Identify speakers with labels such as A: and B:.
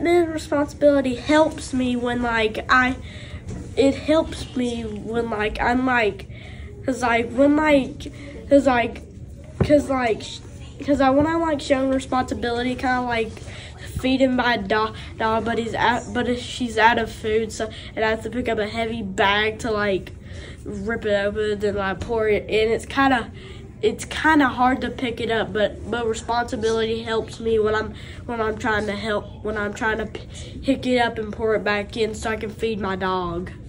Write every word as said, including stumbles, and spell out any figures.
A: then responsibility helps me when like I, it helps me when like I'm like, cause like when like, cause like, cause like, cause I when I'm like showing responsibility, kind of like feeding my dog, dog, but he's out, but she's out of food, so and I have to pick up a heavy bag to like rip it open, then like pour it in. It's kind of. It's kind of hard to pick it up, but but responsibility helps me when I'm when I'm trying to help when I'm trying to pick it up and pour it back in so I can feed my dog.